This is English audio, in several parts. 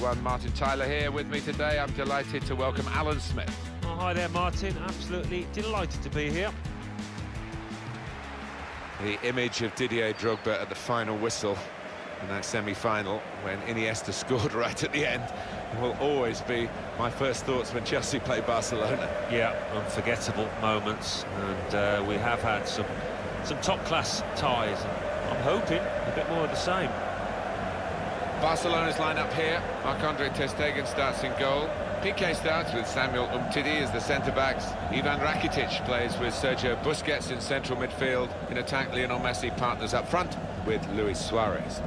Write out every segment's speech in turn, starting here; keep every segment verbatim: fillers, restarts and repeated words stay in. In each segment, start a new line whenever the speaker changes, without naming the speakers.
everyone, Martin Tyler here with me today. I'm delighted to welcome Alan Smith.
Oh, hi there, Martin. Absolutely delighted to be here.
The image of Didier Drogba at the final whistle in that semi-final when Iniesta scored right at the end will always be my first thoughts when Chelsea play Barcelona.
Yeah, unforgettable moments, and uh, we have had some some top-class ties. I'm hoping a bit more of the same.
Barcelona's line-up here. Marc-Andre ter Stegen starts in goal. Piqué starts with Samuel Umtiti as the centre-backs. Ivan Rakitic plays with Sergio Busquets in central midfield. In attack, Lionel Messi partners up front with Luis Suarez.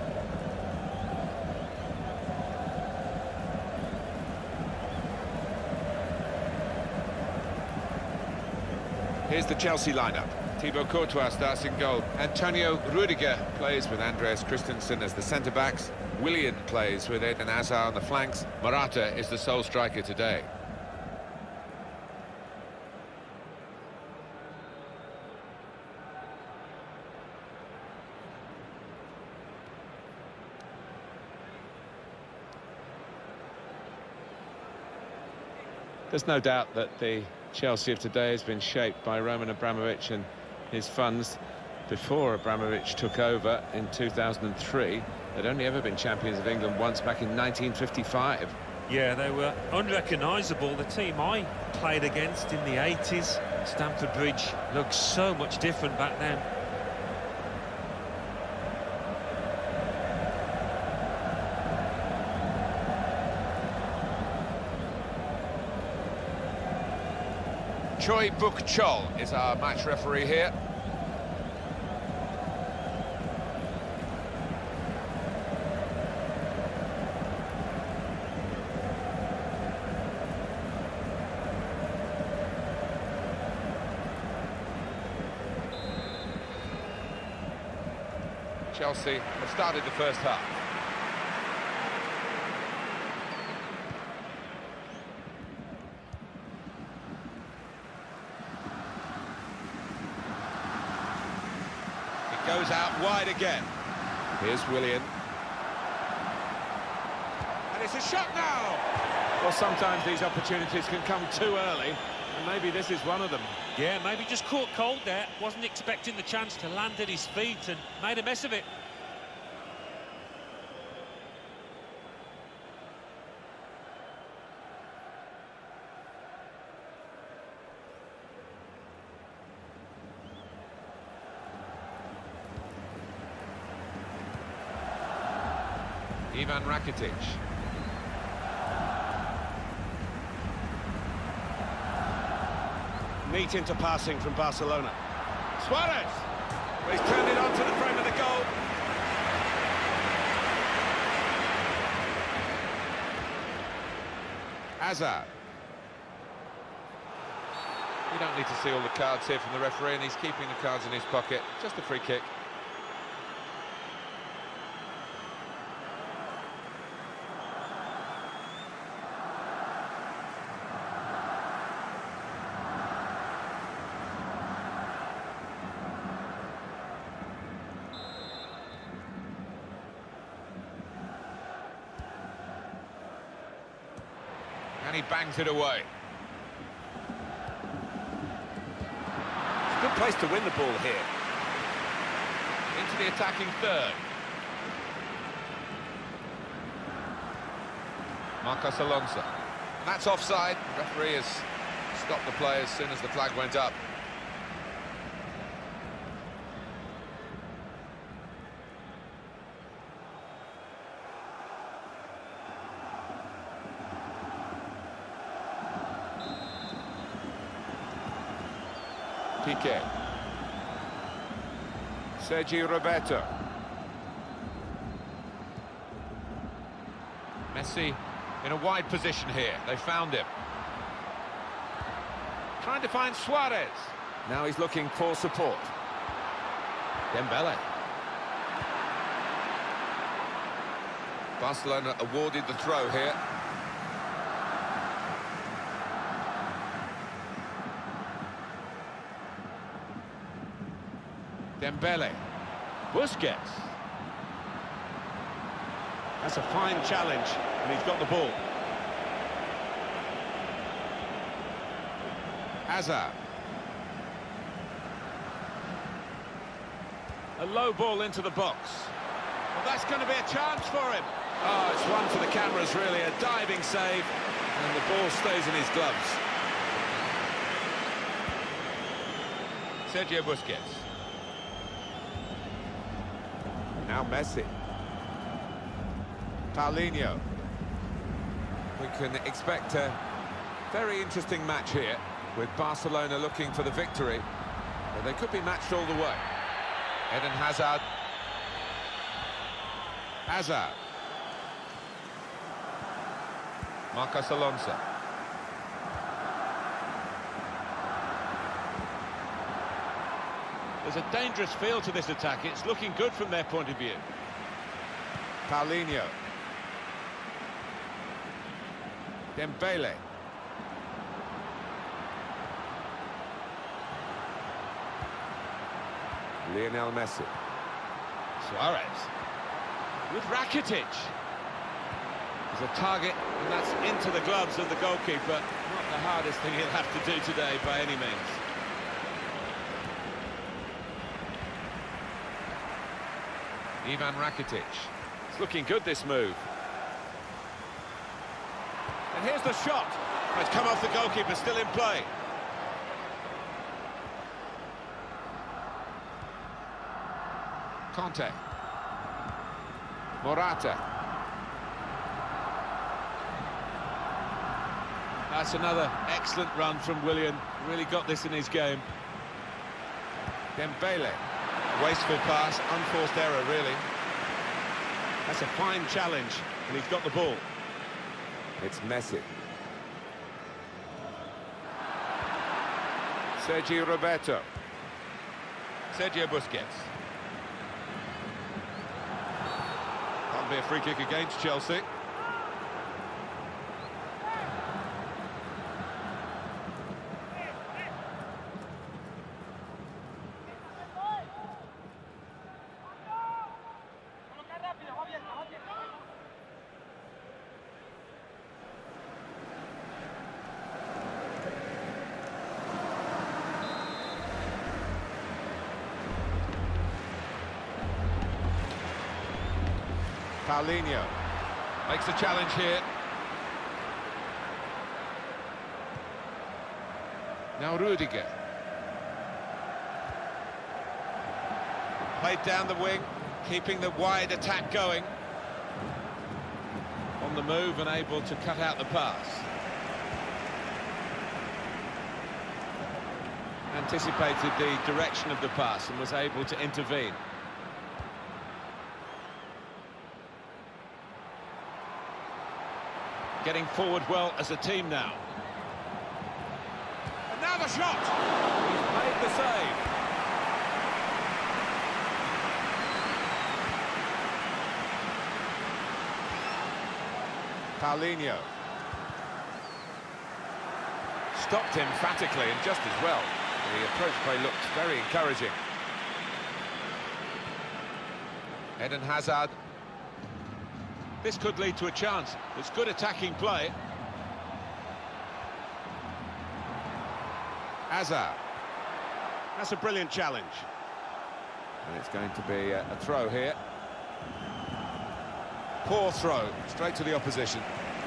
Here's the Chelsea lineup. Thibaut Courtois starts in goal. Antonio Rudiger plays with Andreas Christensen as the centre-backs. Willian plays with Eden Hazard on the flanks. Morata is the sole striker today. There's no doubt that the Chelsea of today has been shaped by Roman Abramovich and his funds. Before Abramovich took over in two thousand three, they'd only ever been champions of England once back in nineteen fifty-five.
Yeah, they were unrecognisable. The team I played against in the eighties, Stamford Bridge, looked so much different back then. Choi Buk-chol is our match referee here. Chelsea have started the first half. Goes out wide again. Here's Willian. And it's a shot now! Well, sometimes these opportunities can come too early, and maybe this is one of them.
Yeah, maybe just caught cold there. Wasn't expecting the chance to land at his feet and made a mess of it.
Ivan Rakitic. Neat into passing from Barcelona. Suarez! Well, he's turned it onto the frame of the goal. Hazard. You don't need to see all the cards here from the referee, and he's keeping the cards in his pocket. Just a free kick. And he bangs it away. It's a good place to win the ball here. Into the attacking third. Marcos Alonso. That's offside. The referee has stopped the play as soon as the flag went up. Piqué. Sergi Roberto. Messi in a wide position here. They found him. Trying to find Suarez. Now he's looking for support. Dembele. Barcelona awarded the throw here. Dembele. Busquets. That's a fine challenge. and he's got the ball. Hazard. A low ball into the box. Well, that's going to be a chance for him. Oh, it's one for the cameras, really. A diving save, and the ball stays in his gloves. Sergio Busquets. Now Messi. Paulinho. We can expect a very interesting match here, with Barcelona looking for the victory. But they could be matched all the way. Eden Hazard. Hazard. Marcos Alonso. There's a dangerous feel to this attack. It's looking good from their point of view. Paulinho. Dembele. Lionel Messi. Suarez. With Rakitic. There's a target, and that's into the gloves of the goalkeeper. Not the hardest thing he'll have to do today by any means. Ivan Rakitic. It's looking good, this move. And here's the shot. It's come off the goalkeeper, still in play. Conte. Morata. That's another excellent run from Willian. Really got this in his game. Dembele. Wasteful pass, unforced error, really. That's a fine challenge, and he's got the ball. It's Messi. Sergio Roberto. Sergio Busquets. Can't be a free kick against Chelsea. Paulinho makes a challenge here. Now Rudiger. Played down the wing, keeping the wide attack going. On the move and able to cut out the pass. Anticipated the direction of the pass and was able to intervene. Getting forward well as a team now. And now the shot! He's made the save. Paulinho. Stopped emphatically and just as well. The approach play looked very encouraging. Eden Hazard. This could lead to a chance. It's good attacking play. Hazard. That's a brilliant challenge. And it's going to be a, a throw here. Poor throw, straight to the opposition.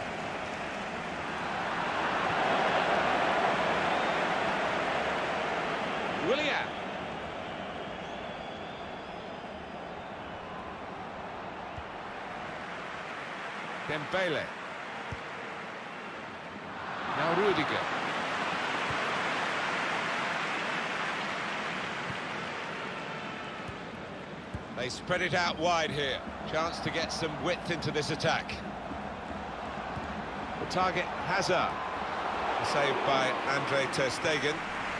Willian. Dembele. Now Rudiger. They spread it out wide here. Chance to get some width into this attack. The target, Hazard. Saved by Andre Ter Stegen.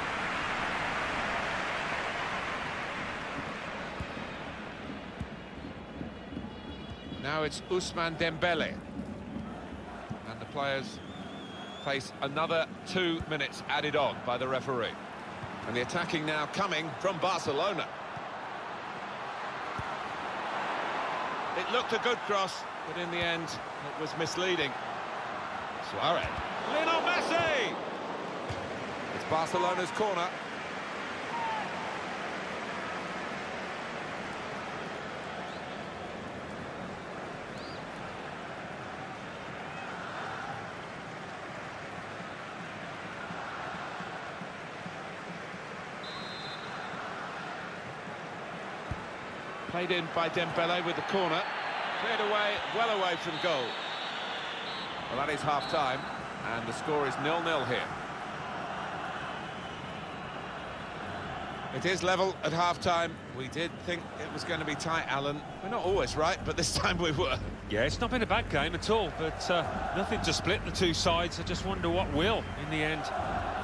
Now it's Ousmane Dembele. And the players face another two minutes added on by the referee. And the attacking now coming from Barcelona. It looked a good cross, but in the end, it was misleading. Suarez. Lionel Messi! It's Barcelona's corner. Played in by Dembele with the corner. Cleared away, well away from goal. Well, that is half-time, and the score is nil nil here. It is level at half-time. We did think it was going to be tight, Alan. We're not always right, but this time we were.
Yeah, it's not been a bad game at all, but uh, nothing to split the two sides. I just wonder what will in the end.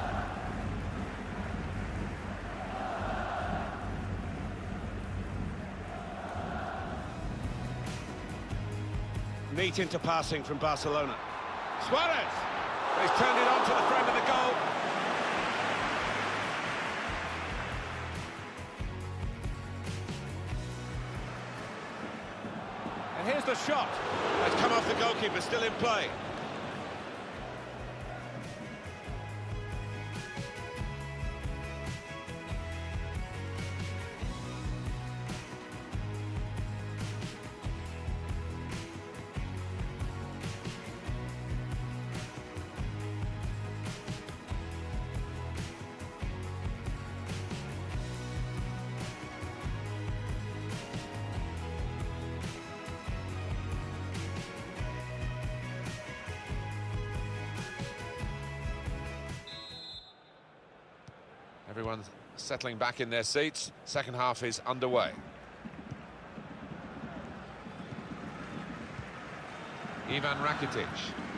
Neat into passing from Barcelona. Suarez! He's turned it on to the front of the goal. And here's the shot. It's come off the goalkeeper, still in play. Everyone's settling back in their seats. Second half is underway. Ivan Rakitic.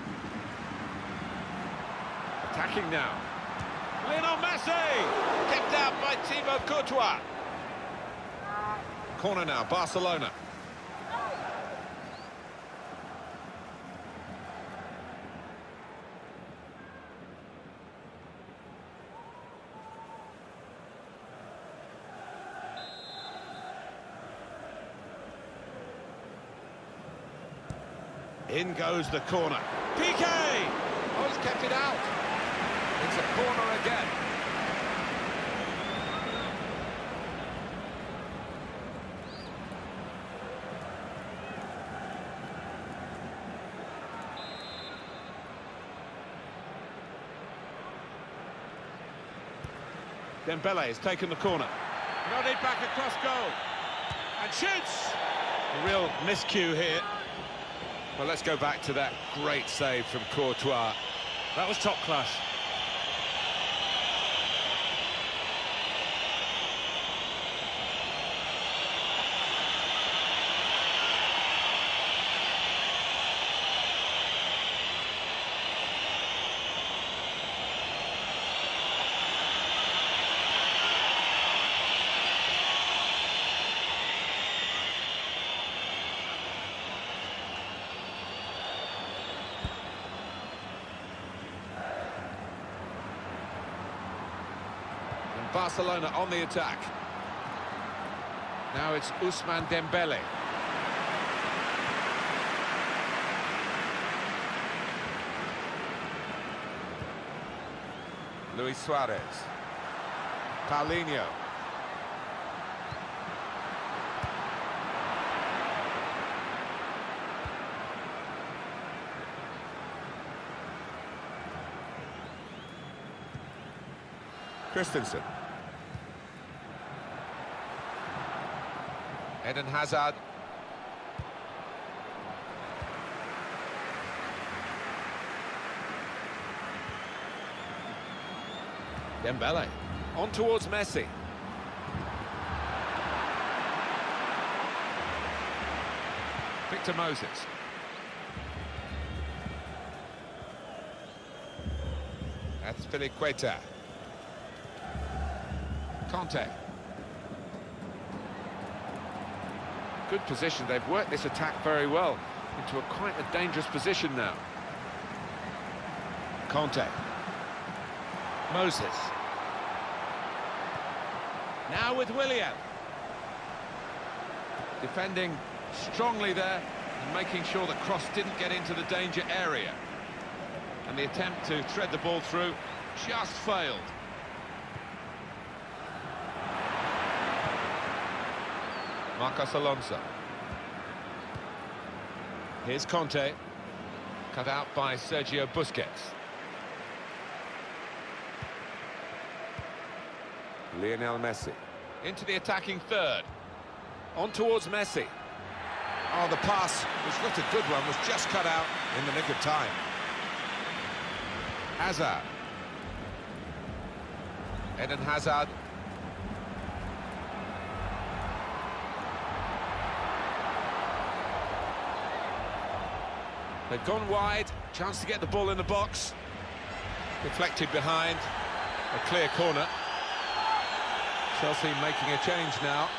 Attacking now. Lionel Messi! Kept out by Thibaut Courtois. Corner now, Barcelona. In goes the corner. P K! Oh, he's kept it out. It's a corner again. Dembele has taken the corner. Nodded back across goal. And shoots! A real miscue here. Well, let's go back to that great save from Courtois.
That was top class.
Barcelona on the attack. Now it's Ousmane Dembele. Luis Suarez. Paulinho. Christensen. Eden Hazard. Dembele. On towards Messi. Victor Moses. That's Azpilicueta. Conte. Good position. They've worked this attack very well into a quite a dangerous position now. Conte. Moses. Now with Willian. Defending strongly there. and making sure the cross didn't get into the danger area. And the attempt to thread the ball through just failed. Marcos Alonso. Here's Conte. Cut out by Sergio Busquets. Lionel Messi. Into the attacking third. On towards Messi.
Oh, the pass was not a good one, was just cut out in the nick of time.
Hazard. Eden Hazard. They've gone wide, chance to get the ball in the box. Deflected behind, a clear corner. Chelsea making a change now.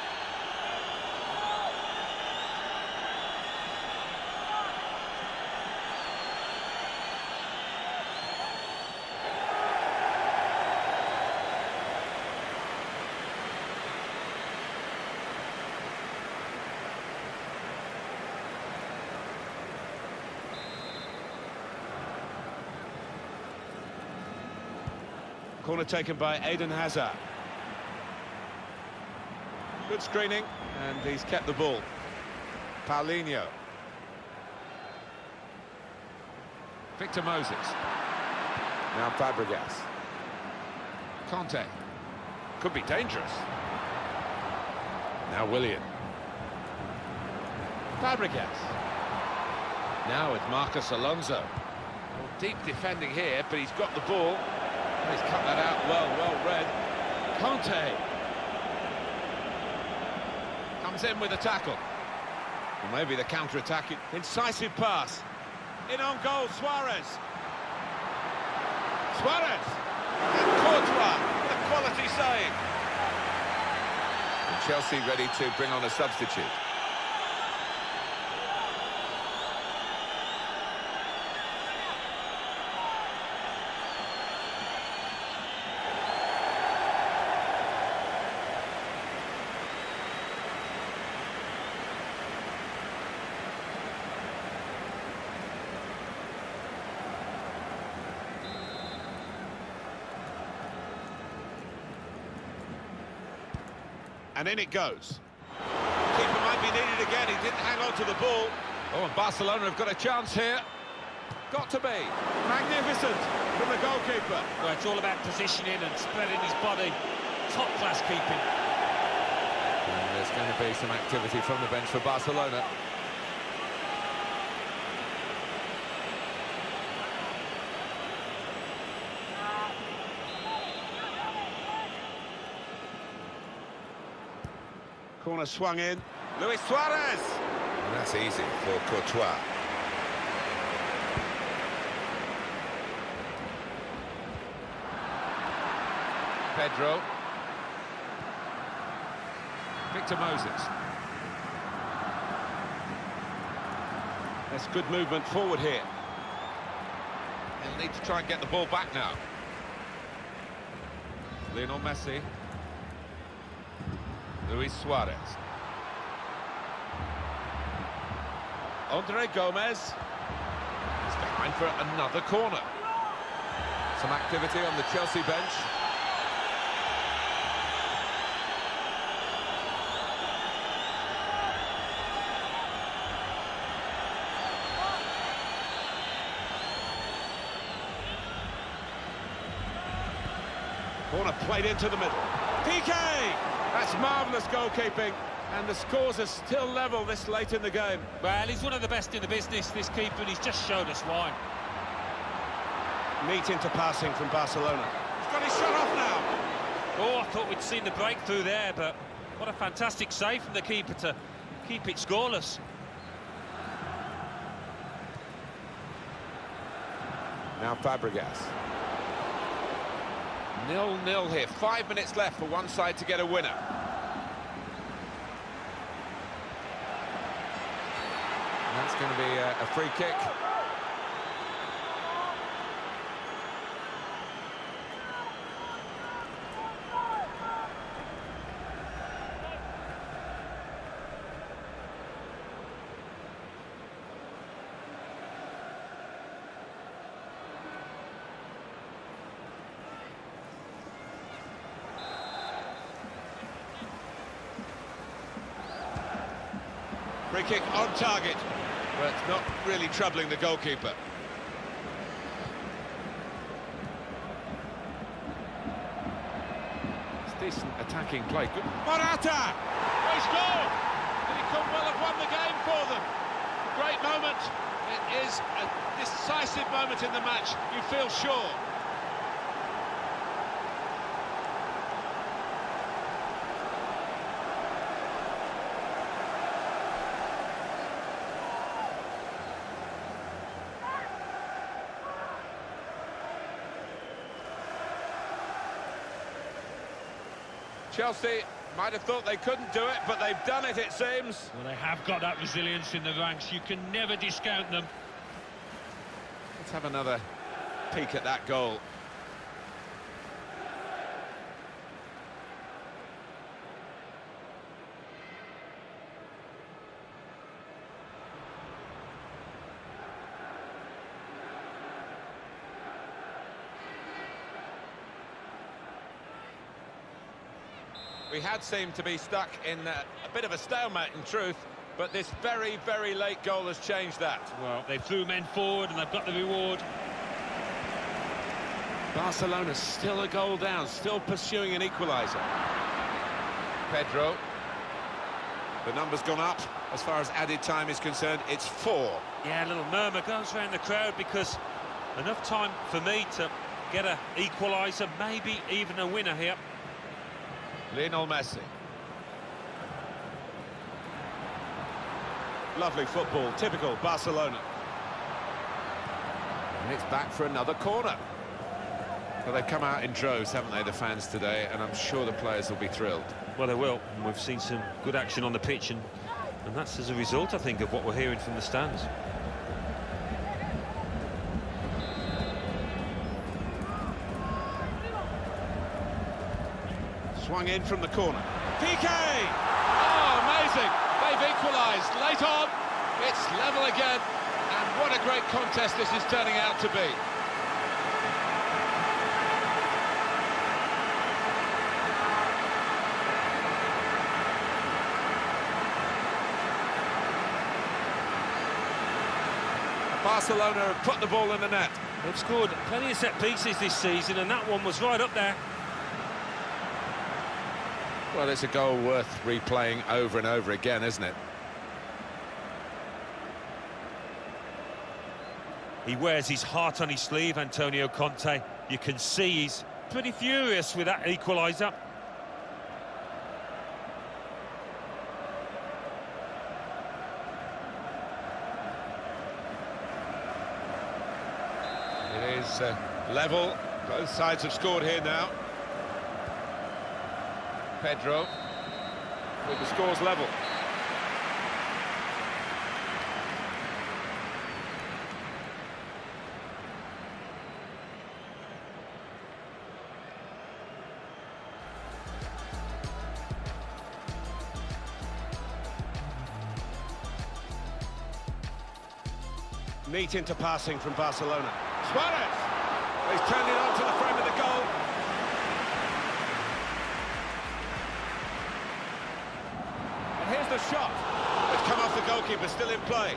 Corner taken by Eden Hazard. Good screening, and he's kept the ball. Paulinho. Victor Moses. Now Fabregas. Conte. Could be dangerous. Now Willian. Fabregas. Now with Marcos Alonso. Well, deep defending here, but he's got the ball. He's cut that out well, well read. Conte comes in with a tackle. Well, maybe the counter-attack. Incisive pass. In on goal, Suarez. Suarez. And Courtois, the quality save. And Chelsea ready to bring on a substitute. And in it goes. Keeper might be needed again, he didn't hang on to the ball. Oh, and Barcelona have got a chance here. Got to be. Magnificent from the goalkeeper.
Well, it's all about positioning and spreading his body. Top-class keeping.
And there's going to be some activity from the bench for Barcelona. Corner swung in. Luis Suarez!
And that's easy for Courtois.
Pedro. Victor Moses. That's good movement forward here. They'll need to try and get the ball back now. Lionel Messi. Luis Suarez. Andre Gomez. He's behind for another corner. Some activity on the Chelsea bench. Corner played into the middle. P K! That's marvellous goalkeeping, and the scores are still level this late in the game.
Well, he's one of the best in the business, this keeper, and he's just showed us why.
Neat into passing from Barcelona.
He's got his shot off now.
Oh, I thought we'd seen the breakthrough there, but what a fantastic save from the keeper to keep it scoreless.
Now Fabregas. nil nil here, five minutes left for one side to get a winner. And that's going to be a, a free kick.
Free kick on target, but not really troubling the goalkeeper.
It's decent attacking play. Good.
Morata! Oh, he scored! He could well have won the game for them. Great moment. It is a decisive moment in the match, you feel sure. Chelsea might have thought they couldn't do it, but they've done it, it seems.
Well, they have got that resilience in the ranks. You can never discount them.
Let's have another peek at that goal. We had seemed to be stuck in a, a bit of a stalemate, in truth, but this very, very late goal has changed that.
Well, they threw men forward and they've got the reward.
Barcelona still a goal down, still pursuing an equaliser. Pedro.
The number's gone up as far as added time is concerned. It's four.
Yeah, a little murmur goes around the crowd because enough time for me to get an equaliser, maybe even a winner here.
Lionel Messi. Lovely football, typical Barcelona. And it's back for another corner.
Well, they've come out in droves, haven't they, the fans today, and I'm sure the players will be thrilled.
Well, they will. And we've seen some good action on the pitch, and, and that's as a result, I think, of what we're hearing from the stands.
Swung in from the corner. P K! Oh, amazing! They've equalised late on. It's level again. And what a great contest this is turning out to be. Barcelona have put the ball in the net.
They've scored plenty of set pieces this season, and that one was right up there.
Well, it's a goal worth replaying over and over again, isn't it?
He wears his heart on his sleeve, Antonio Conte. You can see he's pretty furious with that equaliser.
It is uh, level. Both sides have scored here now. Pedro with the scores level. Neat into passing from Barcelona. Suarez! He's turned it on to the frame of the goal. Here's the shot. It's come off the goalkeeper, still in play.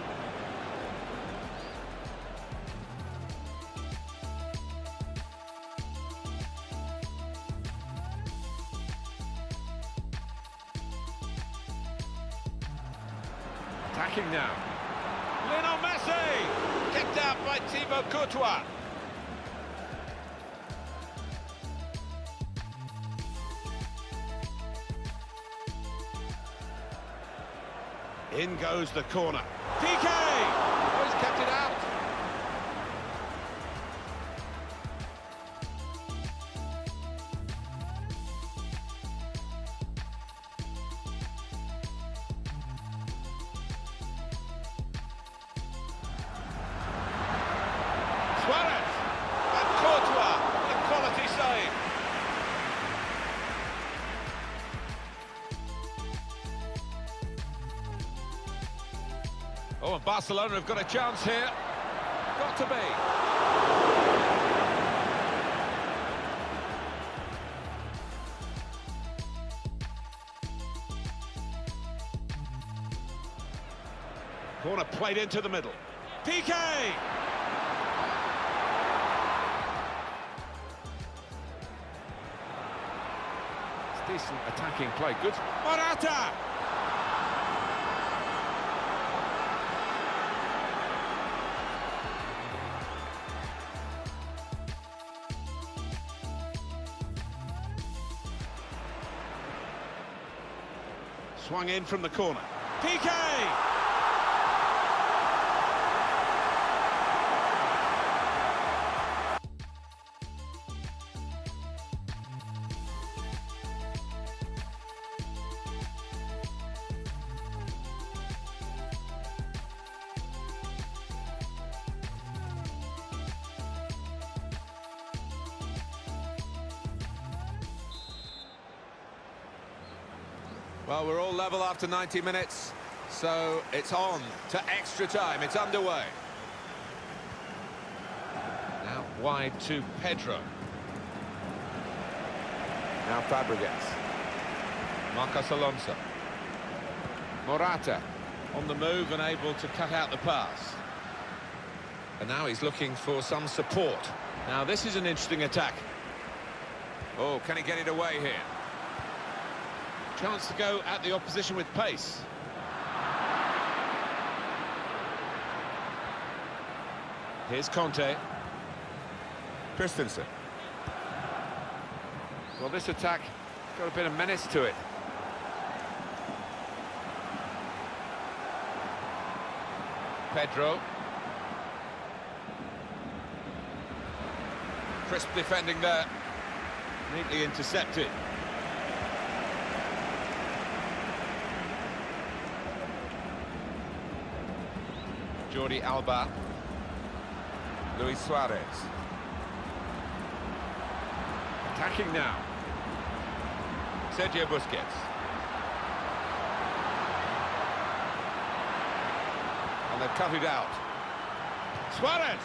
Attacking now. Lionel Messi! Kicked out by Thibaut Courtois. In goes the corner. P K! Oh, he's kept it out. Suarez! And Courtois, a quality save. Oh, and Barcelona have got a chance here. Got to be. Corner played into the middle. P K! It's decent attacking play. Good. Morata! Swung in from the corner. P K! Well, we're all level after ninety minutes, so it's on to extra time. It's underway. Now wide to Pedro. Now Fabregas. Marcos Alonso. Morata on the move and able to cut out the pass. And now he's looking for some support. Now this is an interesting attack. Oh, can he get it away here? Chance to go at the opposition with pace. Here's Conte. Christensen. Well, this attack got a bit of menace to it. Pedro. Crisp defending there. Neatly intercepted. Jordi Alba. Luis Suarez. Attacking now. Sergio Busquets. And they've cut it out. Suarez!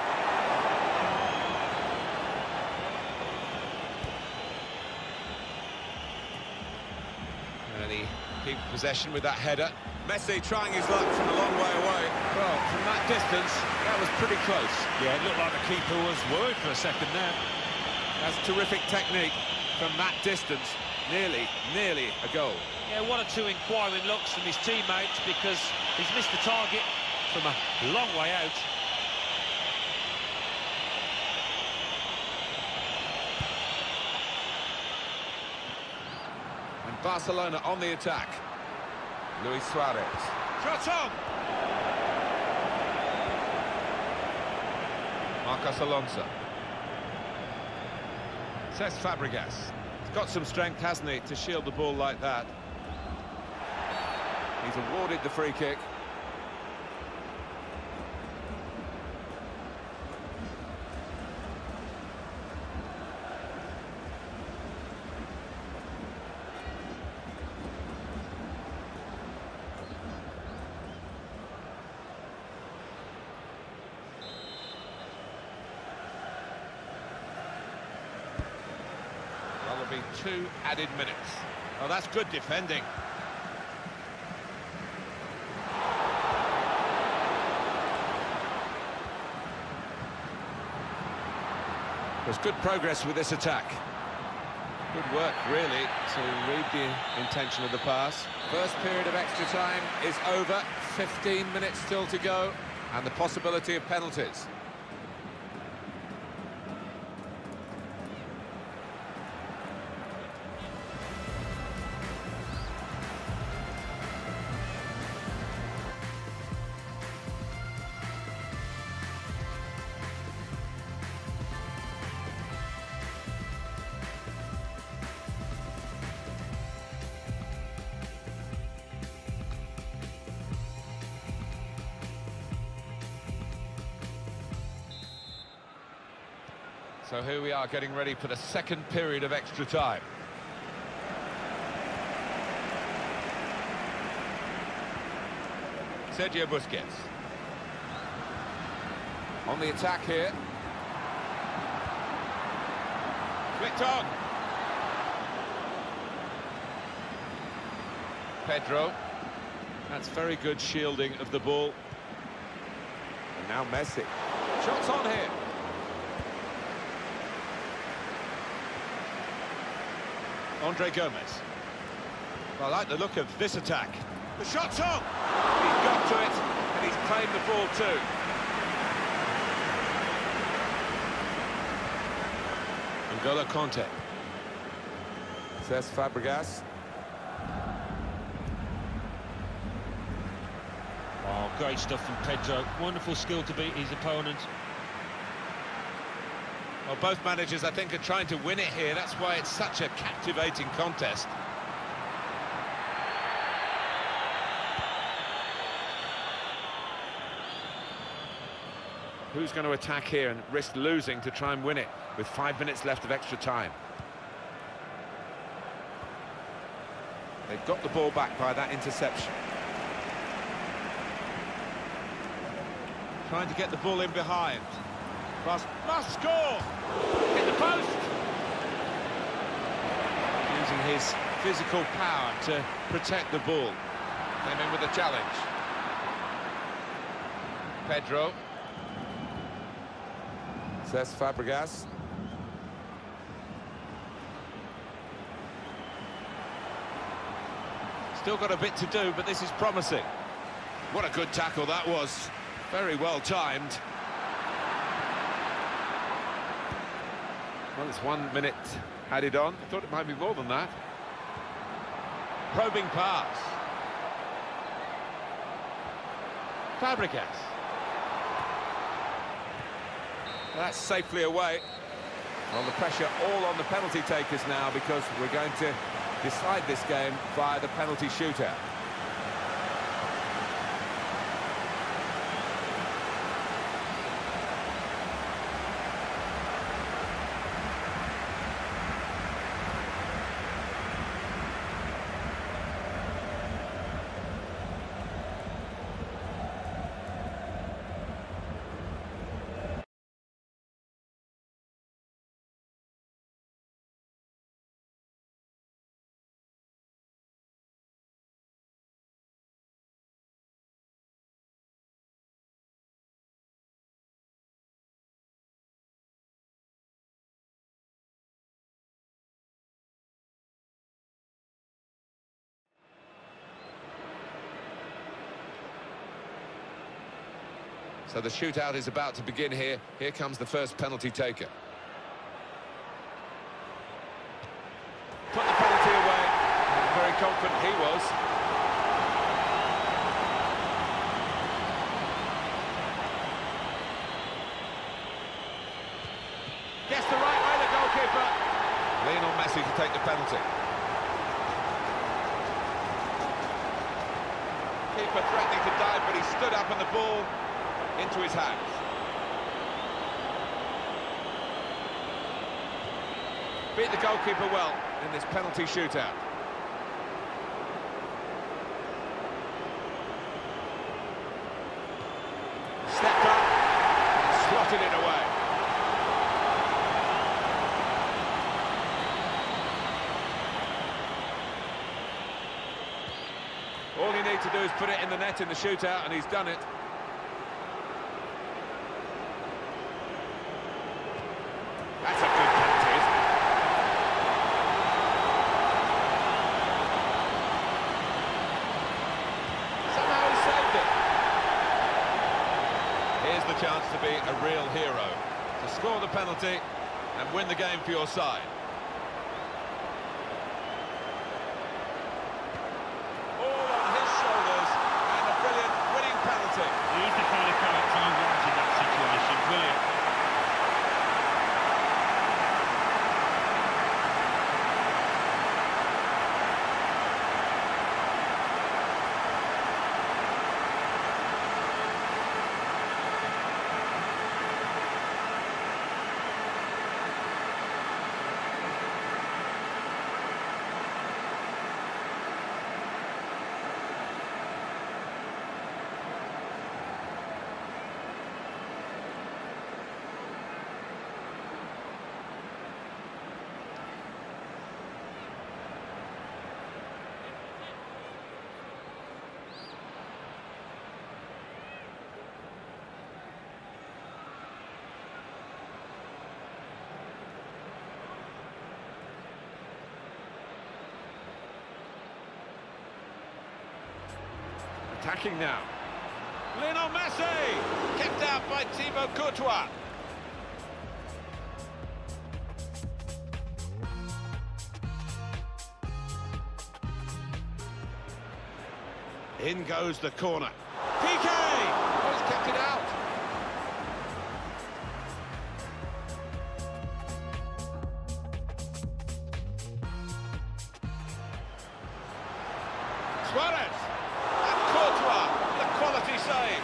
And he keeps possession with that header. Messi trying his luck from a long way away. Well, from that distance, that was pretty close.
Yeah, it looked like the keeper was worried for a second there.
That's terrific technique from that distance. Nearly, nearly a goal.
Yeah, one or two inquiring looks from his teammates because he's missed the target from a long way out.
And Barcelona on the attack. Luis Suarez. Shot on! Marcos Alonso. Cesc Fabregas. He's got some strength, hasn't he, to shield the ball like that. He's awarded the free kick. Be two added minutes. Oh, that's good defending. There's good progress with this attack. Good work, really, to read the intention of the pass. First period of extra time is over. fifteen minutes still to go, and the possibility of penalties. So here we are getting ready for the second period of extra time. Sergio Busquets. On the attack here. Flicked on. Pedro.
That's very good shielding of the ball.
And now Messi. Shots on here.
Andre Gomez. Well, I like the look of this attack. The shot's on! He's got to it, and he's claimed the ball too. N'Golo Kanté.
Cesc Fabregas.
Oh, great stuff from Pedro. Wonderful skill to beat his opponent.
Well, both managers, I think, are trying to win it here. That's why it's such a captivating contest. Who's going to attack here and risk losing to try and win it with five minutes left of extra time?
They've got the ball back by that interception.
Trying to get the ball in behind. Must, must score! In the post! Using his physical power to protect the ball.
Came in with a challenge. Pedro. Cesc Fabregas.
Still got a bit to do, but this is promising. What a good tackle that was. Very well timed. Well, it's one minute added on. I thought it might be more than that. Probing pass. Fabregas.
That's safely away. Well, the pressure all on the penalty takers now, because we're going to decide this game via the penalty shootout. So the shootout is about to begin here. Here comes the first penalty taker.
Put the penalty away. Very confident he was. Gets the right way, the goalkeeper.
Lionel Messi to take the penalty.
Keeper threatening to dive, but he stood up and the ball into his hands. Beat the goalkeeper well in this penalty shootout. Stepped up and slotted it away. All you need to do is put it in the net in the shootout, and he's done it. That's a good penalty, isn't it? Somehow he saved it. Here's the chance to be a real hero, to score the penalty and win the game for your side. All on his shoulders, and a brilliant winning penalty.
He's the kind of character you want in that situation. Brilliant.
Attacking now. Lionel Messi! Kept out by Thibaut Courtois. In goes the corner. P K! Oh, he's kept it out. Suarez! And Courtois, the quality save.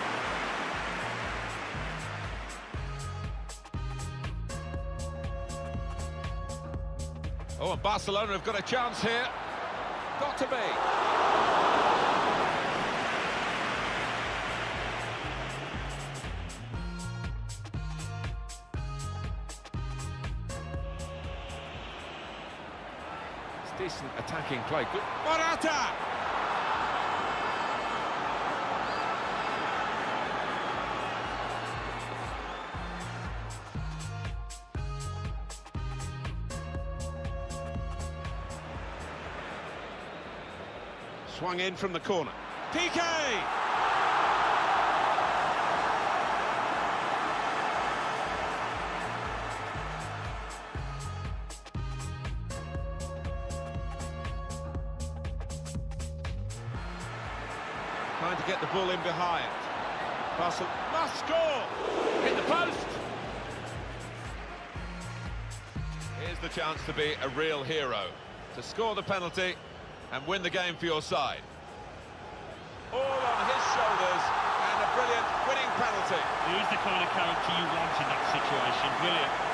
Oh, and Barcelona have got a chance here. Got to be. Decent attacking play. Good. Morata! Swung in from the corner. P K! Trying to get the ball in behind. Barcelona must score! Hit the post! Here's the chance to be a real hero. To score the penalty and win the game for your side. All on his shoulders and a brilliant winning penalty.
He's the kind of character you want in that situation. Brilliant.